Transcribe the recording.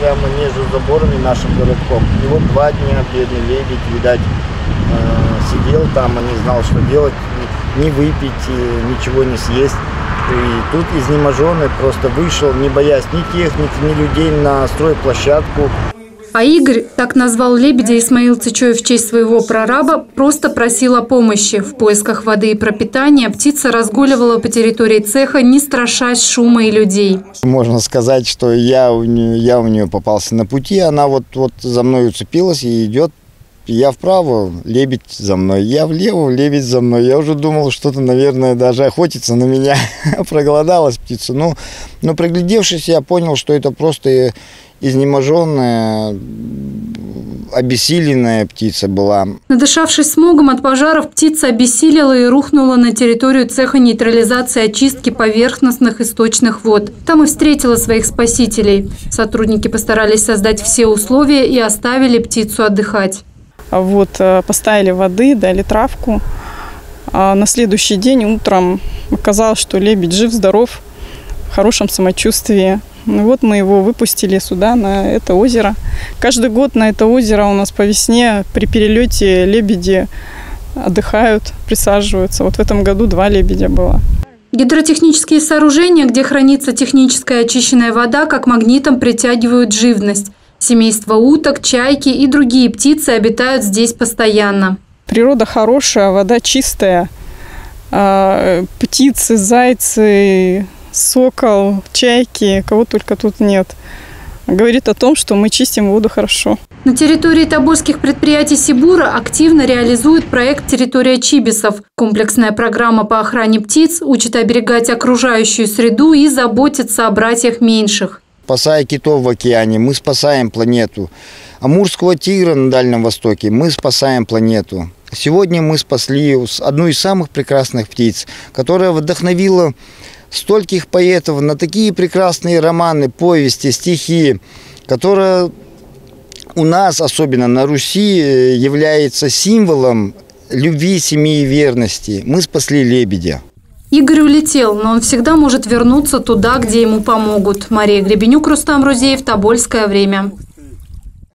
прямо между заборами нашим городком. И вот 2 дня бедный лебедь, видать, сидел там, и не знал, что делать, не выпить, ничего не съесть. И тут изнеможенный просто вышел, не боясь ни техник, ни людей, на стройплощадку. А Игорь, так назвал лебедя Исмаил Цичоев в честь своего прораба, просто просил о помощи. В поисках воды и пропитания птица разгуливала по территории цеха, не страшась шума и людей. Можно сказать, что я у нее попался на пути, она вот за мной уцепилась и идет. Я вправо, лебедь за мной, я влево, лебедь за мной. Я уже думал, что-то, наверное, даже охотится на меня. Проголодалась птица. Но приглядевшись, я понял, что это просто изнеможенная, обессиленная птица была. Надышавшись смогом от пожаров, птица обессилела и рухнула на территорию цеха нейтрализации и очистки поверхностных источных вод. Там и встретила своих спасителей. Сотрудники постарались создать все условия и оставили птицу отдыхать. Вот, поставили воды, дали травку. А на следующий день утром оказалось, что лебедь жив-здоров, в хорошем самочувствии. Ну, вот мы его выпустили сюда, на это озеро. Каждый год на это озеро у нас по весне при перелете лебеди отдыхают, присаживаются. Вот в этом году 2 лебедя было. Гидротехнические сооружения, где хранится техническая очищенная вода, как магнитом притягивают живность. Семейство уток, чайки и другие птицы обитают здесь постоянно. Природа хорошая, вода чистая. Птицы, зайцы, сокол, чайки, кого только тут нет. Говорит о том, что мы чистим воду хорошо. На территории тобольских предприятий Сибура активно реализует проект «Территория Чибисов». Комплексная программа по охране птиц учит оберегать окружающую среду и заботиться о братьях меньших. Спасая китов в океане, мы спасаем планету. Амурского тигра на Дальнем Востоке мы спасаем планету. Сегодня мы спасли одну из самых прекрасных птиц, которая вдохновила стольких поэтов на такие прекрасные романы, повести, стихи, которая у нас, особенно на Руси, является символом любви, семьи и верности. Мы спасли лебедя. Игорь улетел, но он всегда может вернуться туда, где ему помогут. Мария Гребенюк, Рустам Рузеев, Тобольское время.